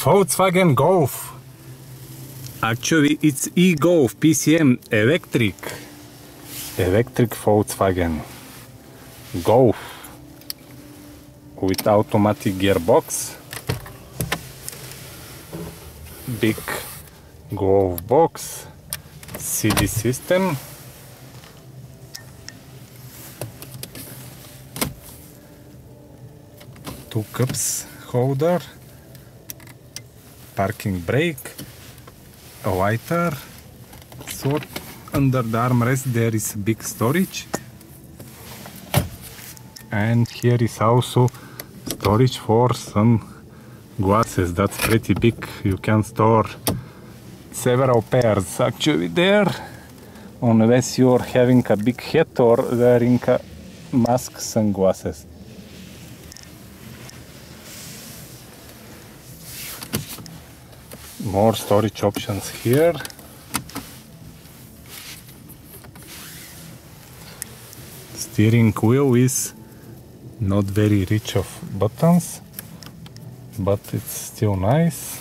Volkswagen Golf. Actually, it's e-Golf PSM Electric. Electric Volkswagen Golf with automatic gearbox. Big glove box, CD system, two cups holder, parking brake, a lighter. So under the armrest there is big storage, and here is also storage for some glasses. That's pretty big. You can store several pairs actually there, unless you're having a big hat or wearing a mask, sunglasses. More storage options here. Steering wheel is not very rich of buttons, but it's still nice,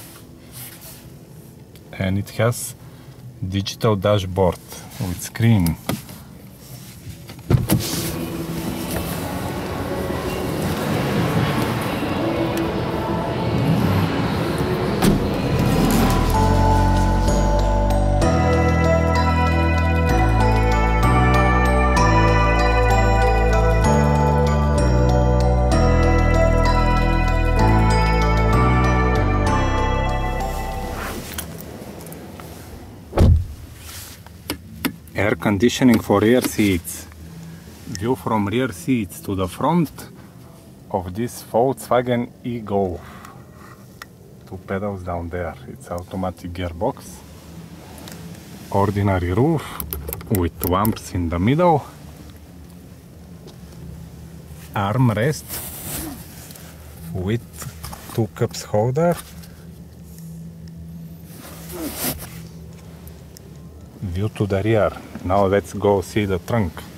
and it has digital dashboard with screen. Air conditioning for rear seats. View from rear seats to the front of this Volkswagen e-Golf. Two pedals down there. It's automatic gearbox. Ordinary roof with lamps in the middle. Armrest with two cups holder. View to the rear. Now let's go see the trunk.